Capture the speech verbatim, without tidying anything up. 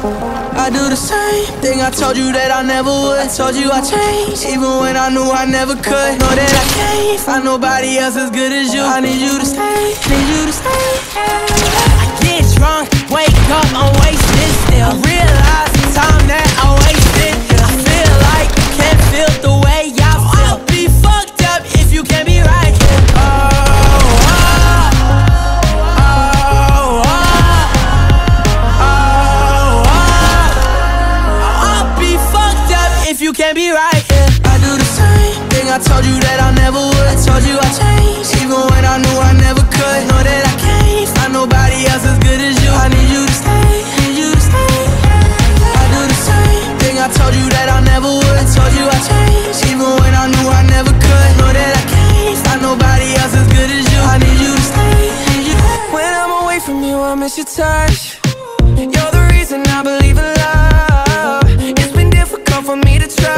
I do the same thing I told you that I never would. I told you I changed, even when I knew I never could. Know that I can't find nobody else as good as you. I need you to stay, need you to stay. I get drunk, wake up, I'm wasted still. I realize the time that I wasted. I feel like you can't feel the way I feel. I'll be fucked up if you can't be right here. Oh, oh, oh, oh, oh, oh. I'll be fucked up if you can't be right here. I do the same thing I told you that I never would. I told you I changed, even when I knew I never could. Know that I can't find nobody else as good as you. I need you to stay, need you to stay. I do the same thing I told you that I never would. I told you I changed, even when I knew I never could. Know that I can't find nobody else as good as you. I need you to stay, need you. When I'm away from you, I miss your touch. You're the reason I believe in love. It's been difficult for me to trust.